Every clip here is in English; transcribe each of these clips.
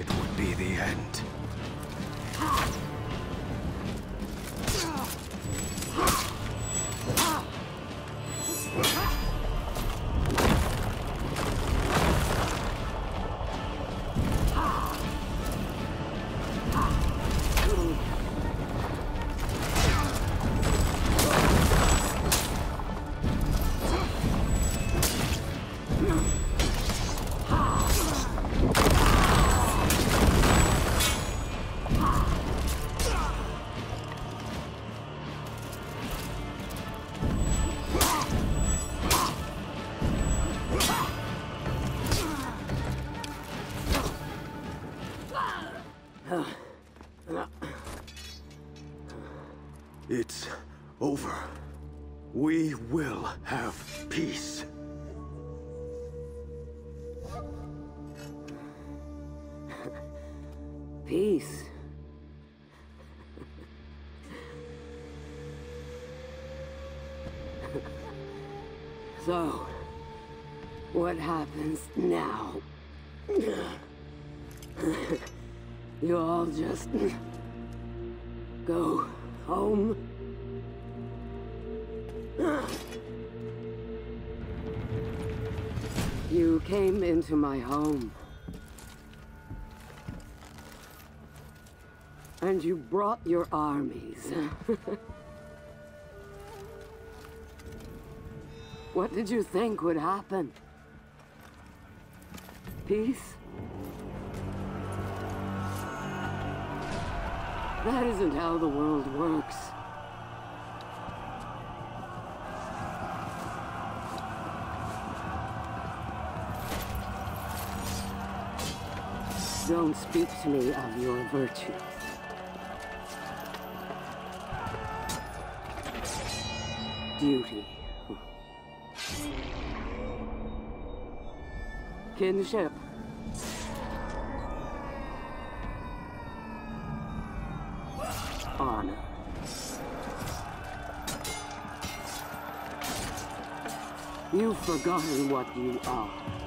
it would be the end. It's over. We will have peace. Peace. So, what happens now? You all just go home? You came into my home. And you brought your armies. What did you think would happen? Peace? That isn't how the world works. Don't speak to me of your virtues. Duty. Kinship. Honor. You've forgotten what you are.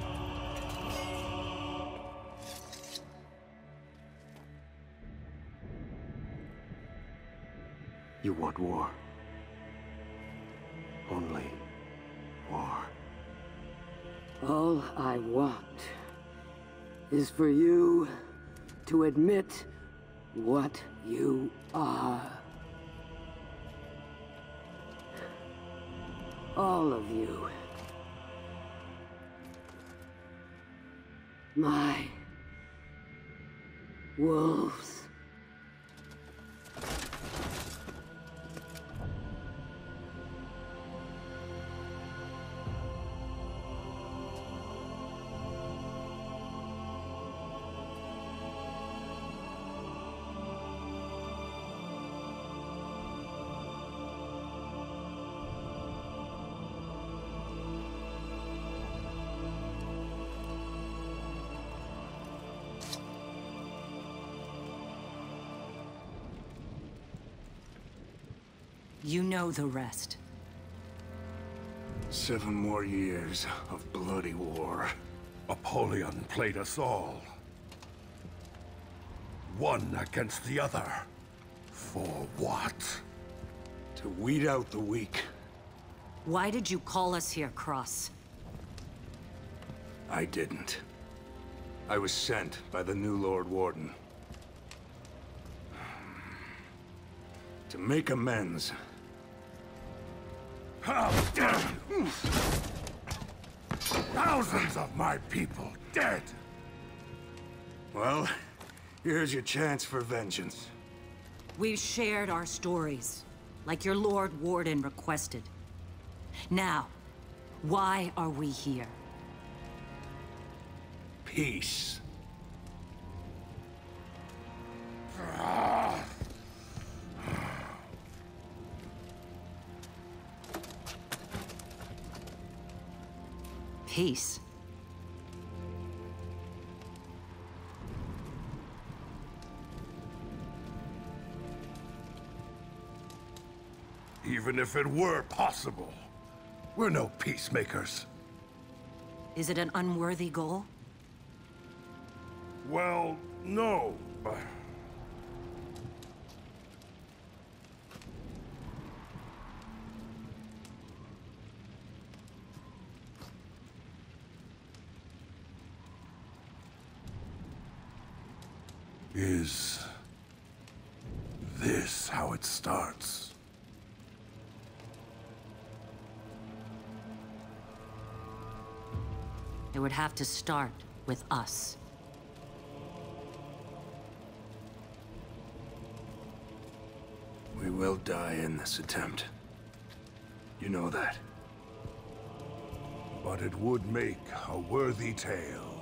You want war. Only war. All I want is for you to admit what you are. All of you. My wolves. You know the rest. 7 more years of bloody war. Apollyon played us all. One against the other. For what? To weed out the weak. Why did you call us here, Cross? I didn't. I was sent by the new Lord Warden. To make amends. How dare you! Thousands of my people dead! Well, here's your chance for vengeance. We've shared our stories, like your Lord Warden requested. Now, why are we here? Peace. Peace. Even if it were possible, we're no peacemakers. Is it an unworthy goal? Well, no. Is this how it starts? It would have to start with us. We will die in this attempt. You know that. But it would make a worthy tale.